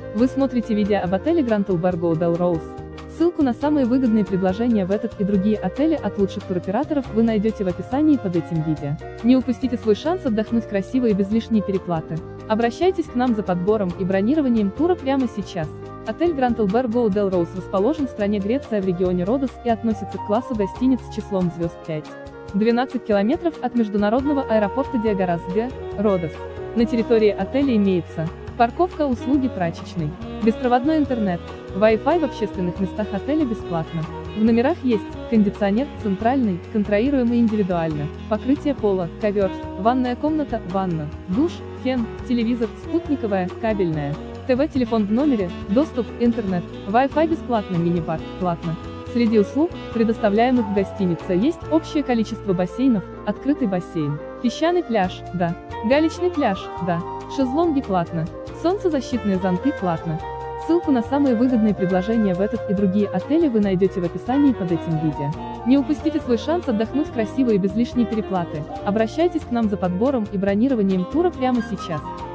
Вы смотрите видео об отеле Grand Albergo Del Rose. Ссылку на самые выгодные предложения в этот и другие отели от лучших туроператоров вы найдете в описании под этим видео. Не упустите свой шанс отдохнуть красиво и без лишней переплаты. Обращайтесь к нам за подбором и бронированием тура прямо сейчас. Отель Grand Albergo Del Rose расположен в стране Греция в регионе Родос и относится к классу гостиниц с числом звезд 5. 12 километров от международного аэропорта Диагарас Г. Родос. На территории отеля имеется парковка, услуги прачечной, беспроводной интернет, Wi-Fi в общественных местах отеля бесплатно. В номерах есть кондиционер, центральный, контроируемый индивидуально, покрытие пола, ковер, ванная комната, ванна, душ, фен, телевизор, спутниковая, кабельная, ТВ-телефон в номере, доступ, интернет, Wi-Fi бесплатно, мини-бар, платно. Среди услуг, предоставляемых в гостинице, есть общее количество бассейнов, открытый бассейн, песчаный пляж, да, галечный пляж, да, шезлонги платно, солнцезащитные зонты платно. Ссылку на самые выгодные предложения в этот и другие отели вы найдете в описании под этим видео. Не упустите свой шанс отдохнуть красиво и без лишней переплаты. Обращайтесь к нам за подбором и бронированием тура прямо сейчас.